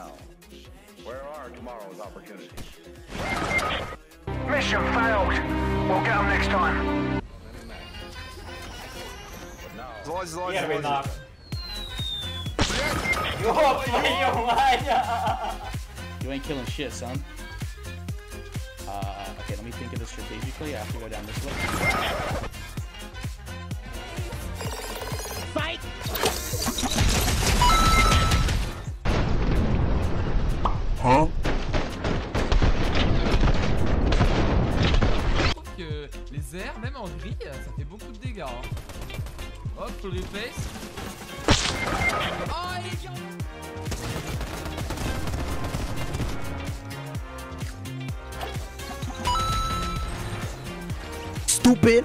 now. Where are tomorrow's opportunities? Mission failed. We'll get them next time. You ain't killing shit, son. Okay, let me think of this strategically. I have to go down this way. Fight! Huh? Que les airs, même en gris, ça fait beaucoup de dégâts. Hein. Hop, full replace. Oh, les gars! Stupid!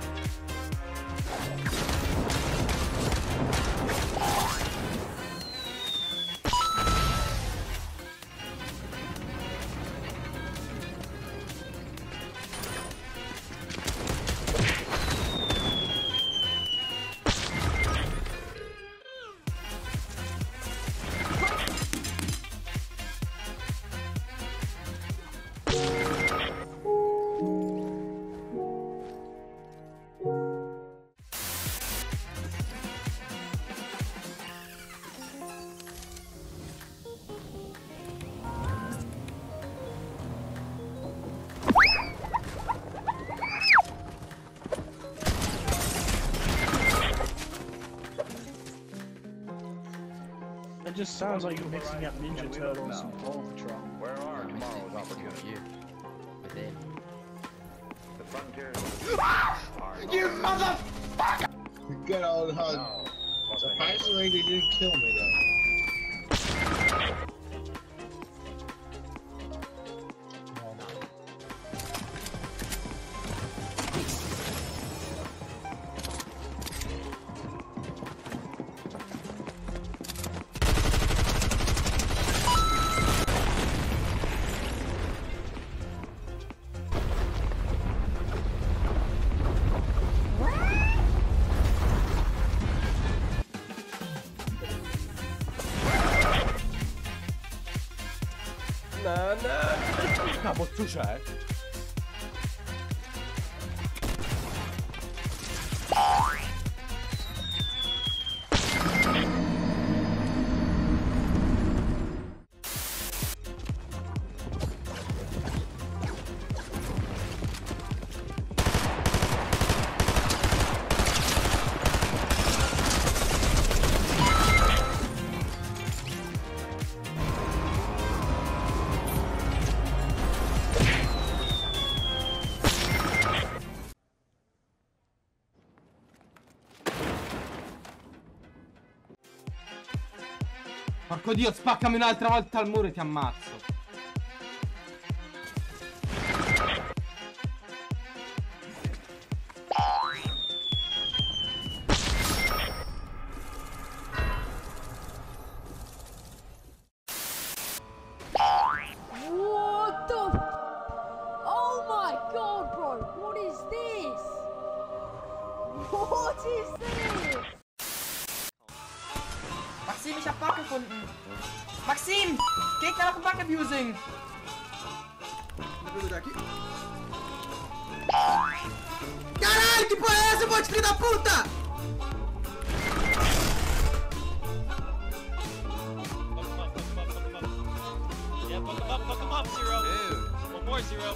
It just sounds like you're mixing up Ninja Turtles and Paw Patrol. Where are tomorrow's opportunities? Within. The frontiers. You motherfucker! Good old hug. No. Surprisingly, they didn't kill me though. Na, bo słyszę. Porco Dio, spaccami un'altra volta al muro e ti ammazzo. What the? Oh my god, bro! What is this? What is this? Maxim, ich hab Bug gefunden. Maxim! Gegner noch Bug abusing! Caralho, que porra é essa, monte filho da puta? Yeah, fuck him up, Zero. Dude. One more, Zero.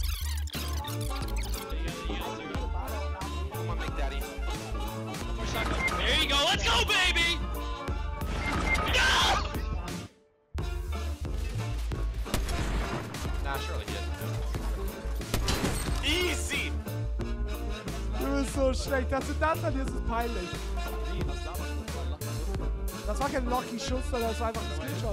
You got Zero. Come on, Big Daddy. One more shotgun. There you go, let's go, baby! No! Nah, surely he doesn't. Easy! Du bist so schlecht. Dass du das an dir ist peinlich. Das war kein Lucky Schuss, sondern das war einfach ein Skillshot.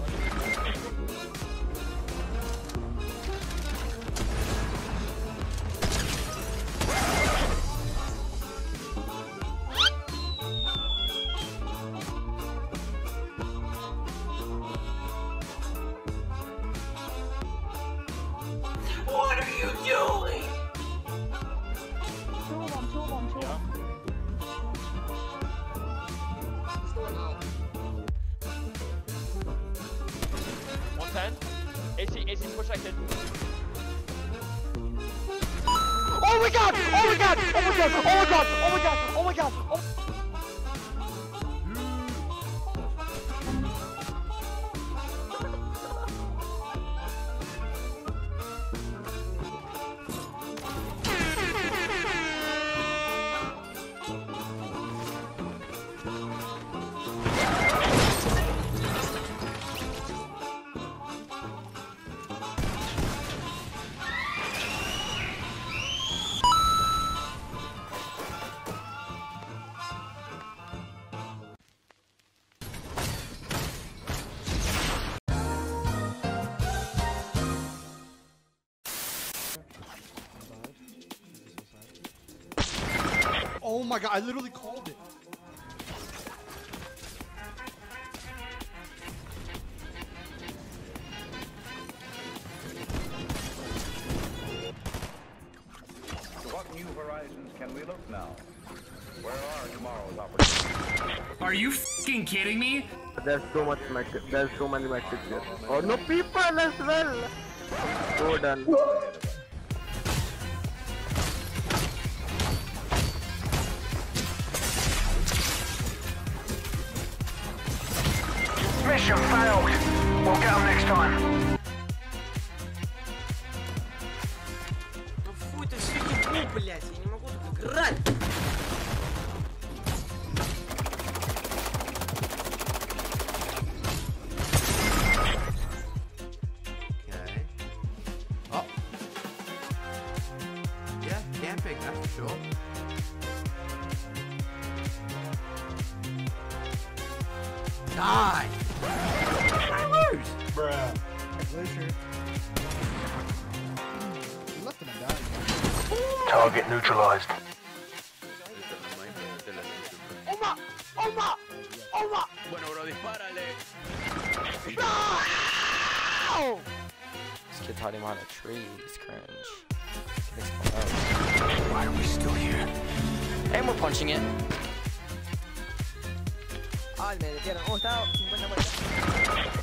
What are you doing? 10. AC protected. Oh my god! Oh my god! Oh my god! Oh my god! Oh my god! Oh my god! Oh. Oh my god, I literally called it. To what new horizons can we look now? Where are tomorrow's opportunities? Are you f***ing kidding me? There's so much metric. There's so many metrics here. Oh no, people as well. So done. Mission failed. We'll get them next time. Ну фу, это все ебу, блядь, я не могу так играть. Okay. Oh. Yeah, camping, that's for sure. Die! I lose! Bruh. Left him and died. Target neutralized. Oma! Oma! Oma! Bueno, bro, dispárale. No! This kid's hiding behind a tree, he's cringe. Why are we still here? And we're punching it. Ay, me metieron. Oh, está 50 vueltas.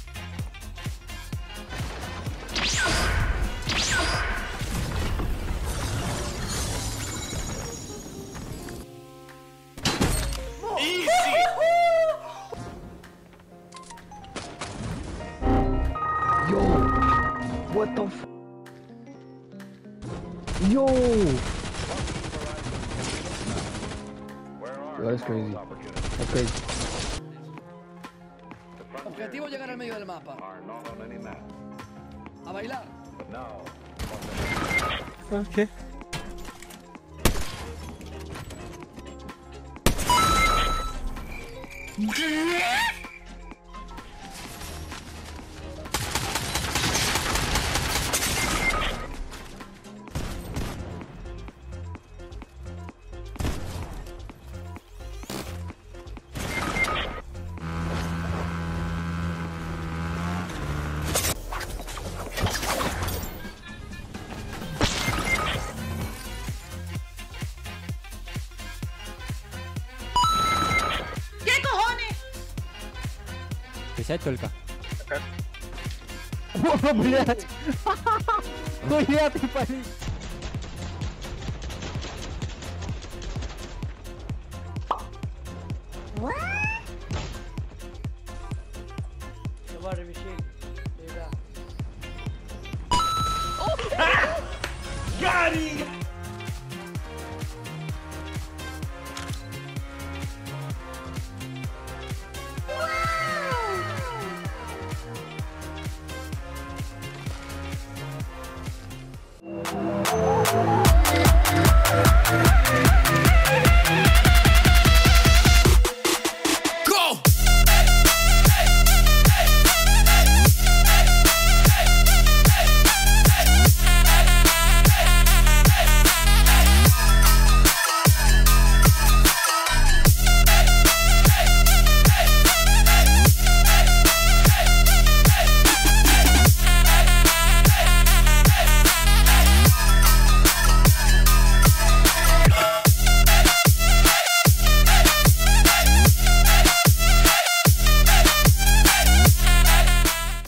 Yo! What the f? Yo! That's crazy. That's crazy. Objetivo llegar al medio del mapa. A bailar. Okay. Присядь только. О, блядь! Хуя ты пали! Got him! Wow!